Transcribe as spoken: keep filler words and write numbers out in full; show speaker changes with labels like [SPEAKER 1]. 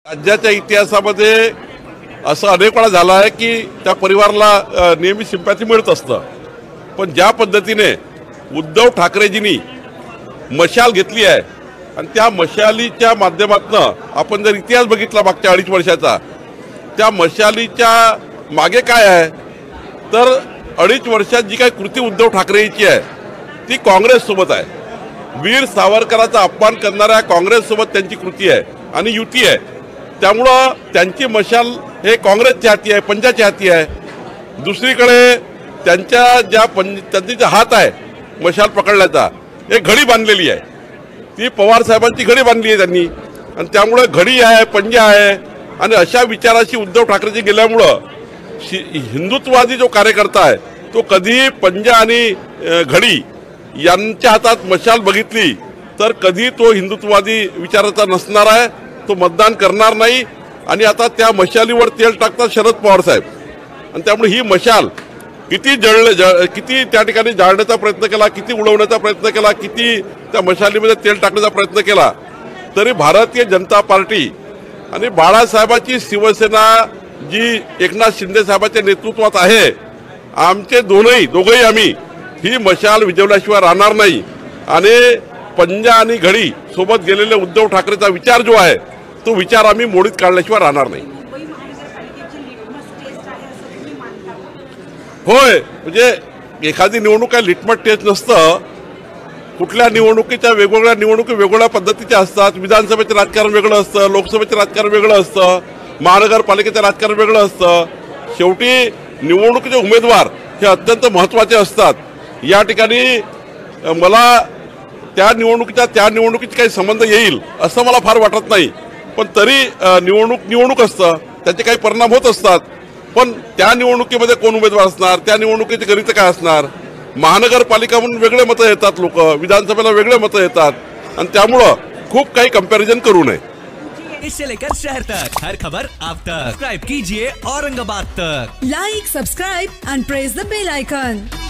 [SPEAKER 1] राज्याच्या इतिहासामध्ये असं अनेक वेळा झालं आहे की त्या परिवाराला नेहमी सिंपॅथी मिळत असतं, पण ज्या पद्धतीने उद्धव ठाकरेजींनी मशाल घेतली आहे आणि त्या मशालीच्या माध्यमातून आपण जर इतिहास बघितला मागच्या अडीच वर्षाचा, त्या मशालीच्या मागे काय आहे तर अडीच वर्षात जी काही कृती उद्धव ठाकरेची आहे ती काँग्रेससोबत आहे. वीर सावरकरांचा अपमान करणाऱ्या काँग्रेससोबत त्यांची कृती आहे आणि युती आहे. त्यामुळं त्यांची मशाल हे काँग्रेसच्या हाती आहे, पंजाच्या हाती आहे. दुसरीकडे त्यांच्या ज्या पंज त्यांची जे हात आहे मशाल पकडण्याचा, एक घडी बांधलेली आहे, ती पवार साहेबांची घडी बांधली आहे त्यांनी. आणि त्यामुळे घडी आहे, पंजा आहे आणि अशा विचाराशी उद्धव ठाकरेजी गेल्यामुळं हिंदुत्ववादी जो कार्यकर्ता आहे तो कधी पंजा आणि घडी यांच्या हातात मशाल बघितली तर कधी तो हिंदुत्ववादी विचाराचा नसणार आहे, तो मतदान करणार नाही. आणि आता त्या मशालीवर तेल टाकतात शरद पवार साहेब. आणि त्यामुळे ही मशाल किती जळले जळ किती त्या ठिकाणी जाळण्याचा प्रयत्न केला, किती उडवण्याचा प्रयत्न केला, किती त्या मशालीमध्ये तेल टाकण्याचा प्रयत्न केला, तरी भारतीय जनता पार्टी आणि बाळासाहेबांची शिवसेना जी एकनाथ शिंदे साहेबांच्या नेतृत्वात आहे, आमचे दोनही दोघंही आम्ही ही मशाल विझवल्याशिवाय राहणार नाही. आणि पंजा आणि घडी सोबत गेलेले उद्धव ठाकरेचा विचार जो आहे तो विचार आम्ही मोडीत काढल्याशिवाय राहणार नाही. होय, म्हणजे एखादी निवडणूक काय लिटमट टेस्ट नसतं. कुठल्या निवडणुकीच्या वेगवेगळ्या निवडणुकी वेगवेगळ्या पद्धतीच्या असतात. विधानसभेचं राजकारण वेगळं असतं, लोकसभेचं राजकारण वेगळं असतं, महानगरपालिकेचं राजकारण वेगळं असतं. शेवटी निवडणुकीचे उमेदवार हे अत्यंत महत्त्वाचे असतात. या ठिकाणी मला त्या निवडणुकीच्या त्या निवडणुकीचा काही संबंध येईल असं मला फार वाटत नाही, पण तरी निवडणूक निवडणूक असतं, त्याचे काही परिणाम होत असतात. पण त्या निवडणुकीमध्ये कोण उमेदवार असणार, त्या निवडणुकीचे गणित काय असणार, महानगरपालिका म्हणून वेगळे मतं येतात, लोक विधानसभेला वेगळे मतं येतात. आणि त्यामुळं खूप काही कंपॅरिझन करू नये.
[SPEAKER 2] इससे लेकर शहर तक हर खबर आप तक सब्सक्राइब कीजिए औरंगाबाद तक.
[SPEAKER 3] Like, subscribe and press the bell icon.